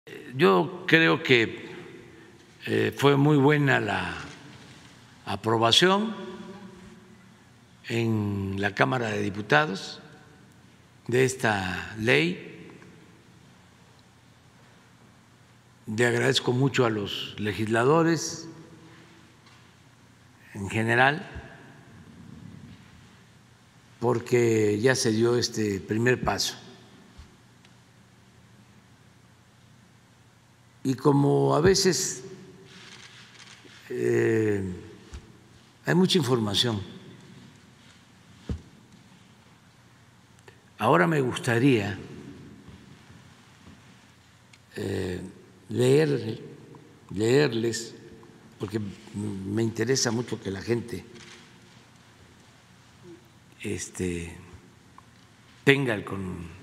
Yo creo que fue muy buena la aprobación en la Cámara de Diputados de esta ley. Le agradezco mucho a los legisladores en general porque ya se dio este primer paso. Y como a veces hay mucha información, ahora me gustaría leerles, porque me interesa mucho que la gente tenga el conocimiento